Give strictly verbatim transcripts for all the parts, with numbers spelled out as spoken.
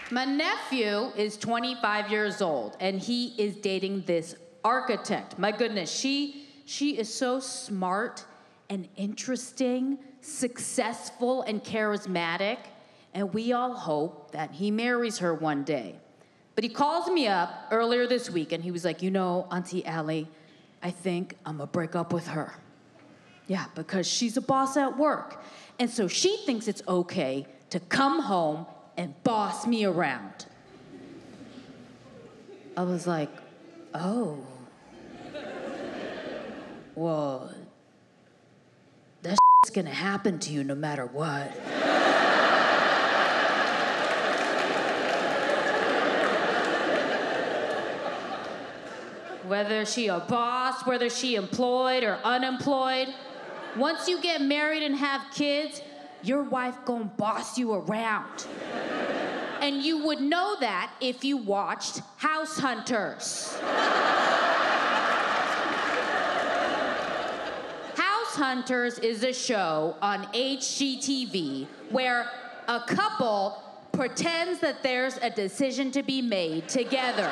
My nephew is twenty-five years old, and he is dating this architect. My goodness, she, she is so smart and interesting, successful and charismatic, and we all hope that he marries her one day. But he calls me up earlier this week, and he was like, you know, Auntie Allie, I think I'm gonna break up with her. Yeah, because she's a boss at work. And so she thinks it's okay to come home and boss me around. I was like, oh. Well, that shit's gonna happen to you no matter what. Whether she a boss, whether she employed or unemployed, once you get married and have kids, your wife gonna boss you around. And you would know that if you watched House Hunters. House Hunters is a show on H G T V where a couple pretends that there's a decision to be made together.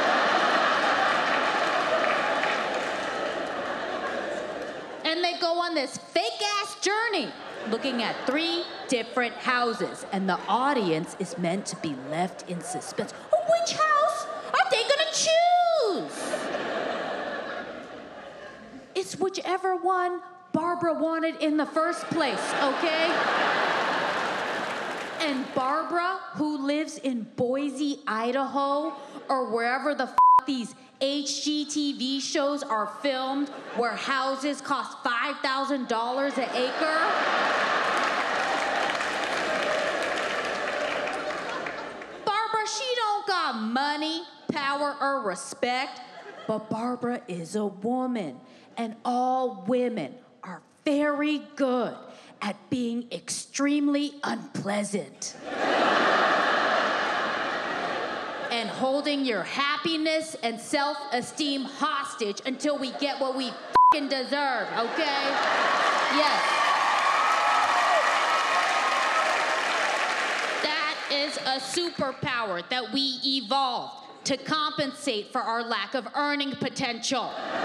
And they go on this fake-ass journey looking at three different houses, and the audience is meant to be left in suspense. Oh, which house are they gonna choose? It's whichever one Barbara wanted in the first place, okay? And Barbara, who lives in Boise, Idaho, or wherever the f these H G T V shows are filmed, where houses cost five thousand dollars an acre. Barbara, she don't got money, power, or respect, but Barbara is a woman, and all women are very good at being extremely unpleasant. And holding your happiness and self-esteem hostage until we get what we f***ing deserve, okay? Yes. That is a superpower that we evolved to compensate for our lack of earning potential.